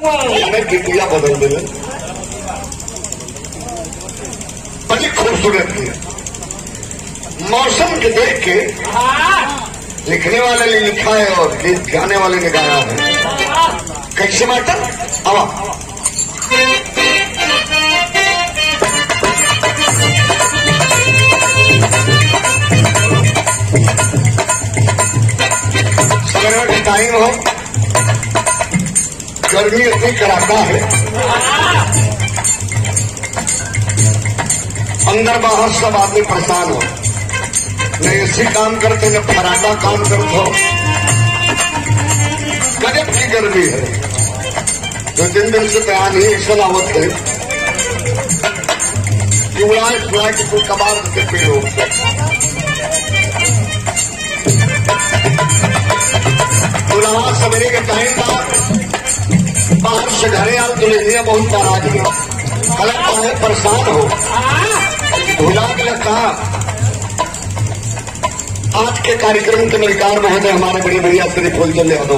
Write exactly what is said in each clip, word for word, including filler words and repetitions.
बिटिया बदल दे बड़ी खूबसूरत थी। मौसम के देख के लिखने वाले ने लिखा है और गीत गाने वाले ने गाया है। कैसे मास्टर आवा सवेरे का टाइम हो, गर्मी इतनी कड़ाका है, अंदर बाहर सब आदमी परेशान हो, न एसी काम करते न फराटा काम करते हो। गजब की गर्मी है। दो तीन दिन से बयान ही एक सलावत है कि उड़ाए फुलाए के कोई कबार के पेड़ हो। तो सवेरे के टाइम था, बाहर से घरे आल दुल्हनिया बहुत नाराज हुई, गलत है परेशान हो। भुला के कहा आज के कार्यक्रम के मलिकार महोदय हमारे बड़ी भैया श्री फूलचंद यादव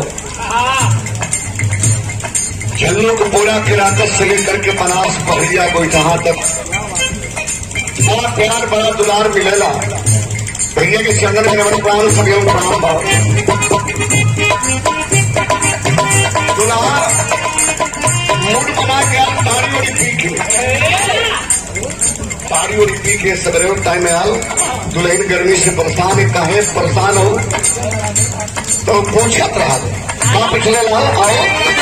झल्लों को पूरा किराकत से लेकर के बनास पहरिया कोई जहां तक बड़ा प्यार बड़ा दुलार मिलेला। भैया के चंद्र में बड़े प्राण सभी प्रणाम भाव दुलार मूड बना के आप तारी और पी के तारी और पी के सवेरे टाइम में आल दुल्हन गर्मी से परेशान है, काहे परेशान हो तो पूछत रहा कहाँ पिछले लाल आओ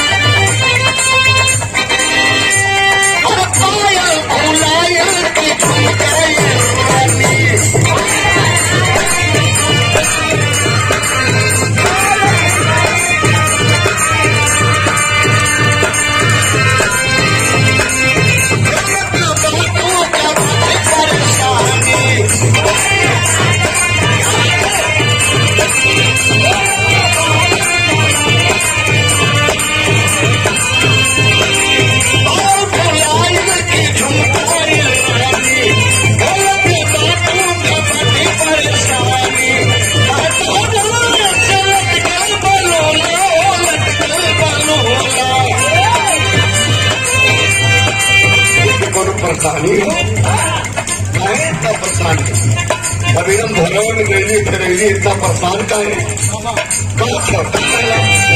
परेशानी है इतना परेशान अभी हम भगवान में गई फिर इतना परेशान का है।